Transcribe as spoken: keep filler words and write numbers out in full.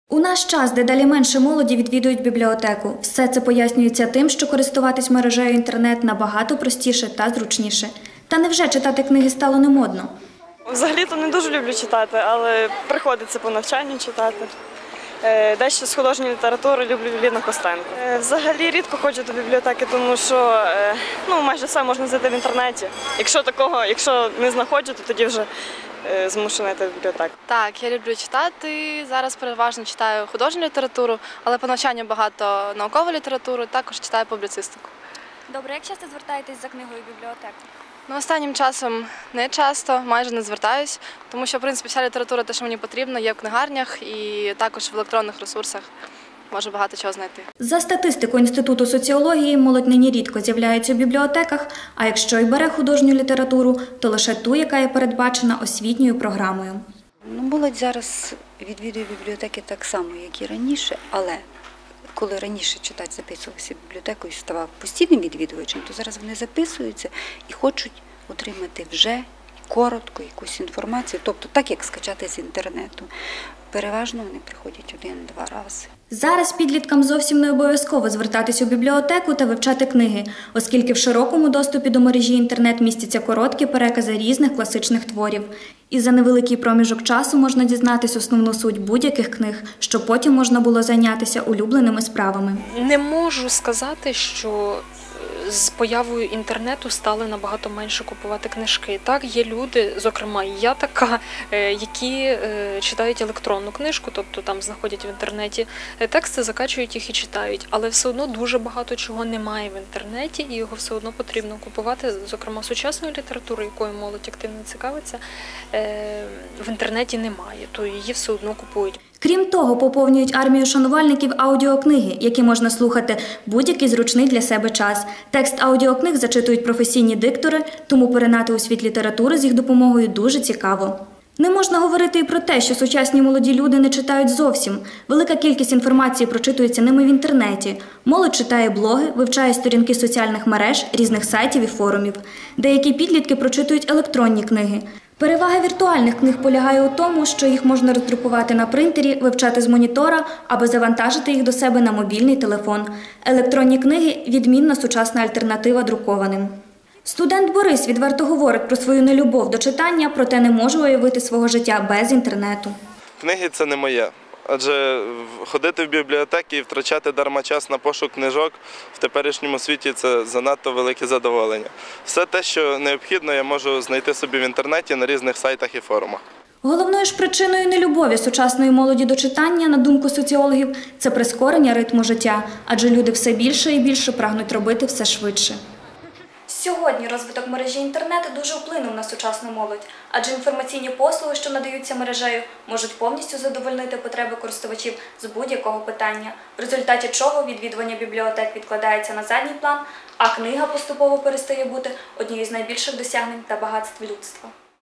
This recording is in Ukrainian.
У наш час дедалі менше молоді відвідують бібліотеку. Все це пояснюється тим, що користуватись мережею інтернет набагато простіше та зручніше. Та невже читати книги стало немодно? Взагалі-то не дуже люблю читати, але приходиться по навчанню читати. Дещо з художньої літератури люблю Ліну Костенко. Взагалі рідко ходжу до бібліотеки, тому що ну, майже все можна знайти в інтернеті. Якщо такого, якщо не знаходжу, то тоді вже змушена йти в бібліотеку. Так, я люблю читати. Зараз переважно читаю художню літературу, але по навчанню багато наукову літературу, також читаю публіцистику. Добре, як часто звертаєтесь за книгою в бібліотеку? Ну, останнім часом не часто, майже не звертаюсь, тому що, в принципі, вся література, те, що мені потрібно, є в книгарнях і також в електронних ресурсах. Можу багато чого знайти. За статистикою Інституту соціології, молодь нині рідко з'являється у бібліотеках, а якщо й бере художню літературу, то лише ту, яка є передбачена освітньою програмою. Ну, молодь зараз відвідує бібліотеки так само, як і раніше, але коли раніше читач записувався в бібліотеку і ставав постійним відвідувачем, то зараз вони записуються і хочуть отримати вже коротко якусь інформацію, тобто так, як скачати з інтернету. Переважно вони приходять один-два рази. Зараз підліткам зовсім не обов'язково звертатись у бібліотеку та вивчати книги, оскільки в широкому доступі до мережі інтернет містяться короткі перекази різних класичних творів. І за невеликий проміжок часу можна дізнатись основну суть будь-яких книг, щоб потім можна було зайнятися улюбленими справами. Не можу сказати, що з появою інтернету стали набагато менше купувати книжки. Так, є люди, зокрема і я така, які читають електронну книжку, тобто там знаходять в інтернеті тексти, закачують їх і читають. Але все одно дуже багато чого немає в інтернеті, і його все одно потрібно купувати, зокрема сучасної літератури, якою молодь активно цікавиться, в інтернеті немає, то її все одно купують. Крім того, поповнюють армію шанувальників аудіокниги, які можна слухати будь-який зручний для себе час. Текст аудіокниг зачитують професійні диктори, тому перенати у світ літератури з їх допомогою дуже цікаво. Не можна говорити і про те, що сучасні молоді люди не читають зовсім. Велика кількість інформації прочитується ними в інтернеті. Молодь читає блоги, вивчає сторінки соціальних мереж, різних сайтів і форумів. Деякі підлітки прочитують електронні книги. Перевага віртуальних книг полягає у тому, що їх можна роздрукувати на принтері, вивчати з монітора або завантажити їх до себе на мобільний телефон. Електронні книги – відмінна сучасна альтернатива друкованим. Студент Борис відверто говорить про свою нелюбов до читання, проте не може уявити свого життя без інтернету. Книги – це не моє. Адже ходити в бібліотеки і втрачати дарма час на пошук книжок в теперішньому світі – це занадто велике задоволення. Все те, що необхідно, я можу знайти собі в інтернеті на різних сайтах і форумах. Головною ж причиною нелюбові сучасної молоді до читання, на думку соціологів, це прискорення ритму життя, адже люди все більше і більше прагнуть робити все швидше. Сьогодні розвиток мережі інтернету дуже вплинув на сучасну молодь, адже інформаційні послуги, що надаються мережею, можуть повністю задовольнити потреби користувачів з будь-якого питання, в результаті чого відвідування бібліотек відкладається на задній план, а книга поступово перестає бути однією з найбільших досягнень та багатств людства.